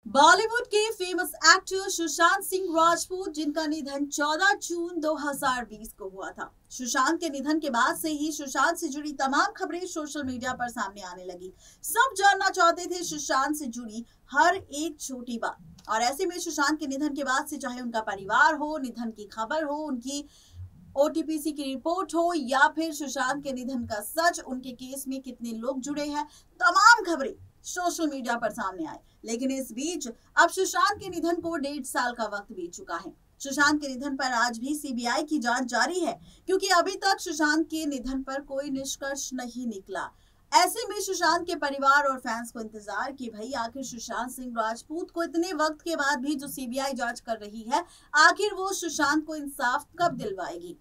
बॉलीवुड के famous actor Sushant Singh Rajput, जिनका निधन 14 जून 2020 को हुआ था। सुशांत के निधन के बाद से ही सुशांत से जुड़ी तमाम खबरें सोशल मीडिया पर सामने आने लगी। सब जानना चाहते थे सुशांत से जुड़ी हर एक छोटी बात। और ऐसे में सुशांत के निधन के बाद से चाहे उनका परिवार हो, निधन की खबर हो, उनकी ओटीपीसी की रिपोर्ट हो, या फिर सुशांत के निधन का सच, उनके केस में कितने लोग जुड़े हैं, तमाम खबरें सोशल मीडिया पर सामने आए। लेकिन इस बीच अब सुशांत के निधन को 1.5 साल का वक्त बीत चुका है। सुशांत के निधन पर आज भी सीबीआई की जांच जारी है, क्योंकि अभी तक सुशांत के निधन पर कोई निष्कर्ष नहीं निकला। ऐसे में सुशांत के परिवार और फैंस को इंतजार कि भाई आखिर सुशांत सिंह राजपूत को इतने वक्त के बाद भी जो सीबीआई जांच कर रही है, आखिर वो सुशांत को इंसाफ कब दिलवाएगी।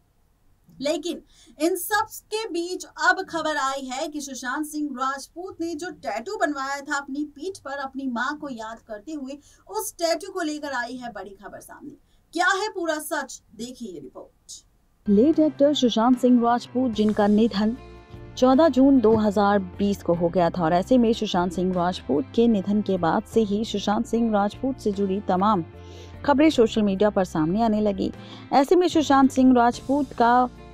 लेकिन इन सब के बीच अब खबर आई है कि सुशांत सिंह राजपूत ने जो टैटू बनवाया था अपनी पीठ पर अपनी मां को याद करते हुए, उस टैटू को लेकर आई है बड़ी खबर सामने। क्या है पूरा सच, देखिए ये report. Late actor Sushant Singh Rajput, जिनका निधन 14 जून 2020 को हो गया था, और ऐसे में सुशांत सिंह राजपूत के निधन के बाद से ही सुशांत सिंह राजपूत से जुड़ी तमाम खबरें सोशल मीडिया पर सामने आने लगी। ऐसे में सुशांत सिंह राजपूत का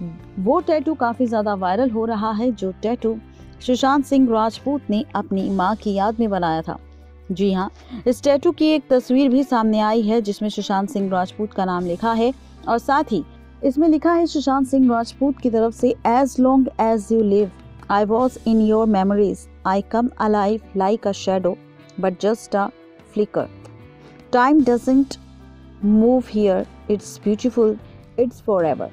वो टैटू काफी ज्यादा वायरल हो रहा है, जो टैटू सुशांत सिंह राजपूत ने अपनी मां की याद में बनाया था। जी हाँ, इस टैटू की एक तस्वीर भी सामने आई है, जिसमें सुशांत सिंह राजपूत का नाम लिखा है, और साथ ही इसमें लिखा है सुशांत सिंह राजपूत की तरफ से, as long as you live I was in your memories, I come alive like a shadow but just a flicker, time doesn't move here, it's beautiful, it's forever,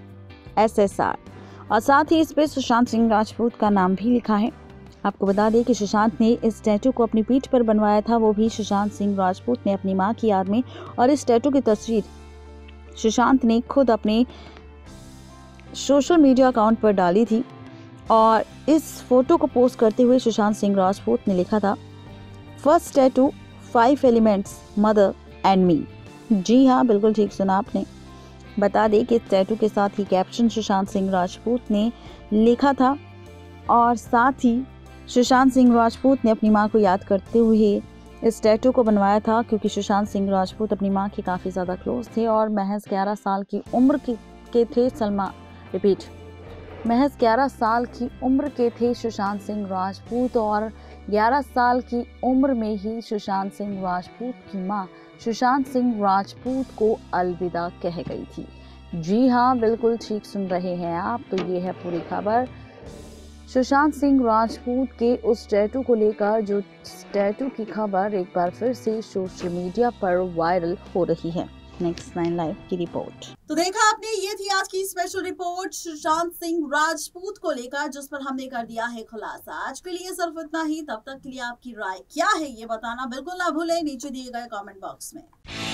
SSR। और साथ ही इस पे सुशांत सिंह राजपूत का नाम भी लिखा है। आपको बता दें कि सुशांत ने इस टैटू को अपनी पीठ पर बनवाया था, वो भी सुशांत सिंह राजपूत ने अपनी मां की याद में। और इस टैटू की तस्वीर सुशांत ने खुद अपने सोशल मीडिया अकाउंट पर डाली थी, और इस फोटो को पोस्ट करते हुए सुशांत सिंह राजपूत ने लिखा था, first tattoo 5 elements, mother and me. जी हाँ, बिल्कुल ठीक सुना आपने। बता दें कि इस टैटू के साथ ही कैप्शन सुशांत सिंह राजपूत ने लिखा था, और साथ ही सुशांत सिंह राजपूत ने अपनी मां को याद करते हुए इस टैटू को बनवाया था, क्योंकि सुशांत सिंह राजपूत अपनी मां के काफ़ी ज़्यादा क्लोज थे, और महज 11 साल की उम्र के थे महज 11 साल की उम्र के थे सुशांत सिंह राजपूत, और 11 साल की उम्र में ही सुशांत सिंह राजपूत की मां सुशांत सिंह राजपूत को अलविदा कह गई थी। जी हाँ, बिल्कुल ठीक सुन रहे हैं आप। तो ये है पूरी खबर सुशांत सिंह राजपूत के उस टैटू को लेकर, जो टैटू की खबर एक बार फिर से सोशल मीडिया पर वायरल हो रही है। नेक्स्ट 9 लाइव की रिपोर्ट। तो देखा आपने, ये थी आज की स्पेशल रिपोर्ट सुशांत सिंह राजपूत को लेकर, जिस पर हमने कर दिया है खुलासा। आज के लिए सिर्फ इतना ही। तब तक के लिए आपकी राय क्या है ये बताना बिल्कुल ना भूलें नीचे दिए गए कमेंट बॉक्स में।